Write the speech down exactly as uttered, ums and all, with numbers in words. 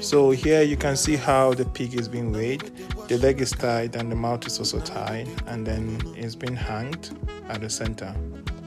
So here you can see how the pig is being weighed. The leg is tied and the mouth is also tied, and then it's been hanged at the center.